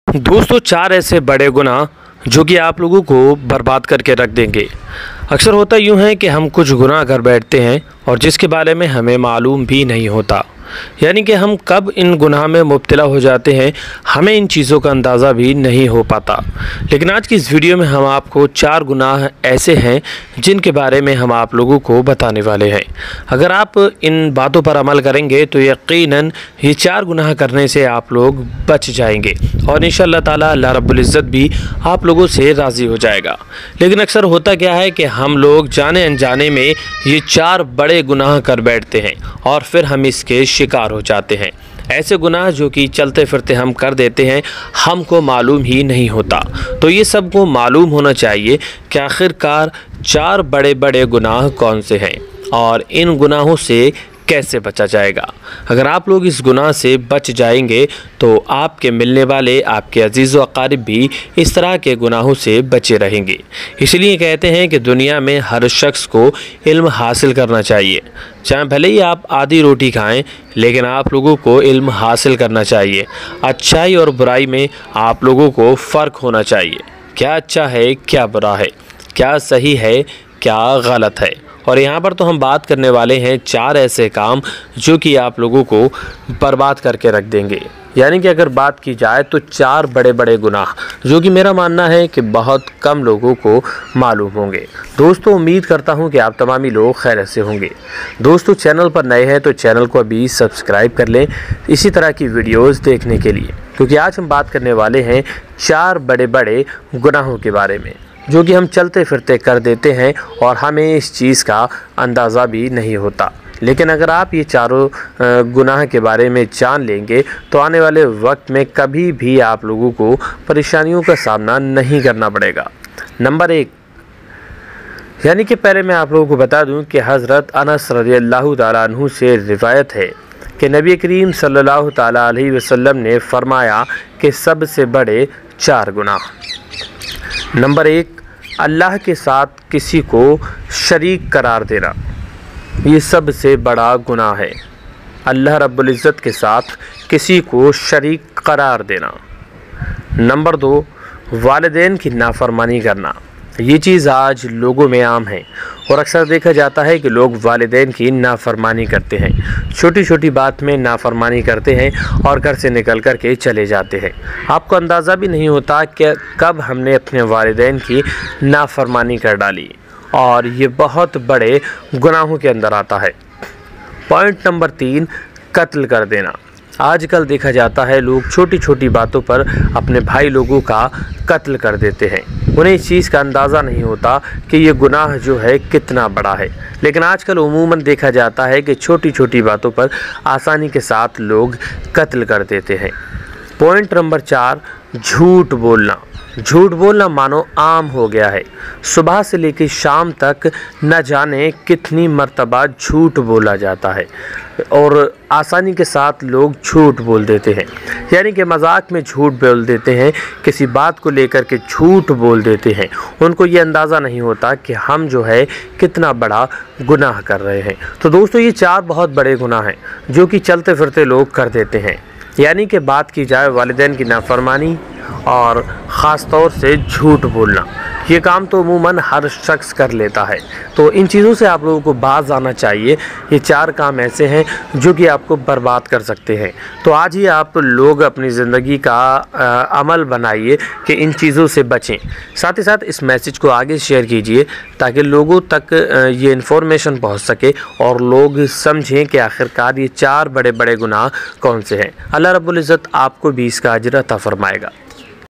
दोस्तों, चार ऐसे बड़े गुनाह जो कि आप लोगों को बर्बाद करके रख देंगे। अक्सर होता यूँ है कि हम कुछ गुनाह कर बैठते हैं और जिसके बारे में हमें मालूम भी नहीं होता, यानी कि हम कब इन गुनाह में मुब्तला हो जाते हैं हमें इन चीज़ों का अंदाज़ा भी नहीं हो पाता। लेकिन आज की इस वीडियो में हम आपको चार गुनाह ऐसे हैं जिनके बारे में हम आप लोगों को बताने वाले हैं। अगर आप इन बातों पर अमल करेंगे तो यकीनन ये चार गुनाह करने से आप लोग बच जाएंगे और इंशाअल्लाह ताला अल्लाह रब्बुल इज़्ज़त भी आप लोगों से राज़ी हो जाएगा। लेकिन अक्सर होता क्या है कि हम लोग जाने अनजाने में ये चार बड़े गुनाह कर बैठते हैं और फिर हम इसके शिकार हो जाते हैं। ऐसे गुनाह जो कि चलते फिरते हम कर देते हैं, हमको मालूम ही नहीं होता। तो ये सबको मालूम होना चाहिए कि आखिरकार चार बड़े बड़े गुनाह कौन से हैं और इन गुनाहों से कैसे बचा जाएगा। अगर आप लोग इस गुनाह से बच जाएंगे तो आपके मिलने वाले आपके अजीज़ व अकारिब भी इस तरह के गुनाहों से बचे रहेंगे। इसलिए कहते हैं कि दुनिया में हर शख्स को इल्म हासिल करना चाहिए। चाहे भले ही आप आधी रोटी खाएं, लेकिन आप लोगों को इल्म हासिल करना चाहिए। अच्छाई और बुराई में आप लोगों को फ़र्क होना चाहिए। क्या अच्छा है, क्या बुरा है, क्या सही है, क्या गलत है। और यहाँ पर तो हम बात करने वाले हैं चार ऐसे काम जो कि आप लोगों को बर्बाद करके रख देंगे। यानी कि अगर बात की जाए तो चार बड़े बड़े गुनाह जो कि मेरा मानना है कि बहुत कम लोगों को मालूम होंगे। दोस्तों, उम्मीद करता हूँ कि आप तमामी लोग खैरियत से होंगे। दोस्तों, चैनल पर नए हैं तो चैनल को अभी सब्सक्राइब कर लें इसी तरह की वीडियोज़ देखने के लिए, क्योंकि आज हम बात करने वाले हैं चार बड़े बड़े गुनाहों के बारे में जो कि हम चलते फिरते कर देते हैं और हमें इस चीज़ का अंदाज़ा भी नहीं होता। लेकिन अगर आप ये चारों गुनाह के बारे में जान लेंगे तो आने वाले वक्त में कभी भी आप लोगों को परेशानियों का सामना नहीं करना पड़ेगा। नंबर 1, यानी कि पहले मैं आप लोगों को बता दूं कि हज़रत अनस रज़ियल्लाहु ताला अन्हु से रिवायत है कि नबी करीम सल्लल्लाहु ताला अलैहि वसल्लम ने फरमाया कि सबसे बड़े चार गुनाह। नंबर 1, अल्लाह के साथ किसी को शरीक करार देना, ये सबसे बड़ा गुनाह है। अल्लाह रब्बुल इज़्ज़त के साथ किसी को शरीक करार देना। नंबर 2, वालिदैन की नाफरमानी करना। ये चीज़ आज लोगों में आम है और अक्सर देखा जाता है कि लोग वालिदैन की नाफरमानी करते हैं, छोटी छोटी बात में नाफरमानी करते हैं और घर से निकल कर के चले जाते हैं। आपको अंदाज़ा भी नहीं होता कि कब हमने अपने वालिदैन की नाफरमानी कर डाली और ये बहुत बड़े गुनाहों के अंदर आता है। पॉइंट नंबर 3, कत्ल कर देना। आजकल देखा जाता है लोग छोटी छोटी बातों पर अपने भाई लोगों का कत्ल कर देते हैं। उन्हें इस चीज़ का अंदाज़ा नहीं होता कि ये गुनाह जो है कितना बड़ा है। लेकिन आजकल उमूमन देखा जाता है कि छोटी छोटी बातों पर आसानी के साथ लोग कत्ल कर देते हैं। पॉइंट नंबर 4, झूठ बोलना। झूठ बोलना मानो आम हो गया है। सुबह से लेकर शाम तक न जाने कितनी मर्तबा झूठ बोला जाता है और आसानी के साथ लोग झूठ बोल देते हैं। यानी कि मजाक में झूठ बोल देते हैं, किसी बात को लेकर के झूठ बोल देते हैं। उनको ये अंदाज़ा नहीं होता कि हम जो है कितना बड़ा गुनाह कर रहे हैं। तो दोस्तों, ये चार बहुत बड़े गुनाह हैं जो कि चलते फिरते लोग कर देते हैं। यानी कि बात की जाए वालिदैन की नाफरमानी और ख़ास तौर से झूठ बोलना, ये काम तो अमूमन हर शख्स कर लेता है। तो इन चीज़ों से आप लोगों को बाज आना चाहिए। ये चार काम ऐसे हैं जो कि आपको बर्बाद कर सकते हैं। तो आज ही आप लोग अपनी ज़िंदगी का अमल बनाइए कि इन चीज़ों से बचें। साथ ही साथ इस मैसेज को आगे शेयर कीजिए ताकि लोगों तक ये इन्फॉर्मेशन पहुँच सके और लोग समझें कि आखिरकार ये चार बड़े बड़े गुनाह कौन से हैं। अल्लाह रब्बुल इज़्ज़त आपको भी इसका अजर अता फरमाएगा।